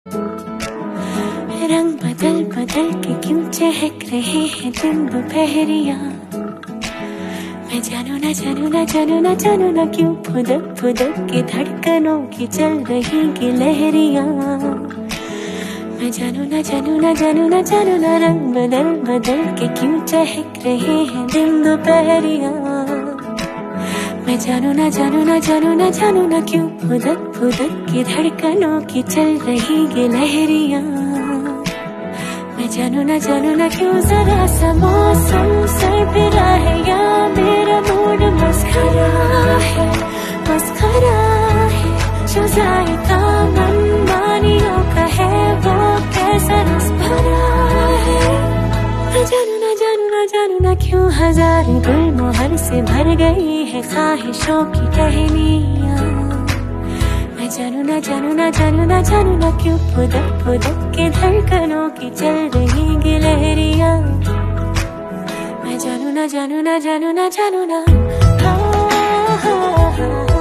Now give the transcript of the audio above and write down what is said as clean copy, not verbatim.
रंग बदल बदल के क्यों चहक रहे हैं दिन दोपहरिया। मैं जानू ना जानू ना जानू ना जानू ना क्यों फुदक फुदक के धड़कनों की चल रही गिलहरिया। मैं जानू ना जानू ना जानू ना जानू ना रंग बदल बदल के क्यों चहक रहे हैं दिन दोपहरिया। मैं जानू ना जानू ना जानू ना जानू ना क्यों फुदक फुदक के धड़कनों की चल रही गिलहरिया। मैं जानू ना क्यों जरा सा मौसम सरफिरा है या मेरा मूड मस्खरा है जो जायका मन मानियों का है वो कैसा रस भरा है। मैं जानू ना क्यों हजारों गुलमोहर से भर गई है ख्वाहिशों की टहनियाँ। मैं जानू ना क्यों फुदक फुदक के धड़कनों की चल रही गिलहरिया। मैं जानू ना हाँ, हाँ, हाँ, हाँ।